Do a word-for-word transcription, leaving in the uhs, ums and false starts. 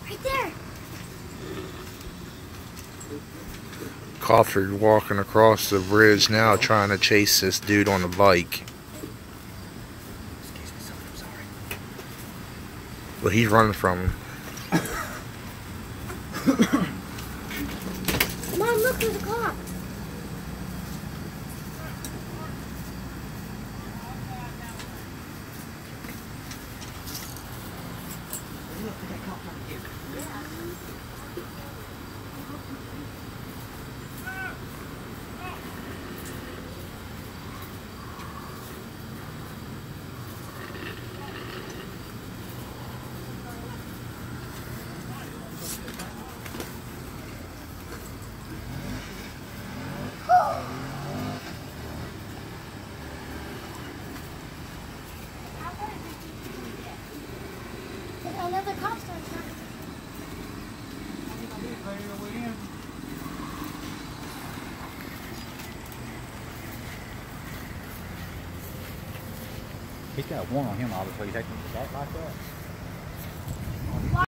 Right there. Crawford walking across the bridge now trying to chase this dude on the bike. Excuse me, son, I'm sorry. But he's running from him. Mom, look, there's a clock. Look, they got cops over here. Another cop's coming. He's got one on him, obviously. He's taking the back like that.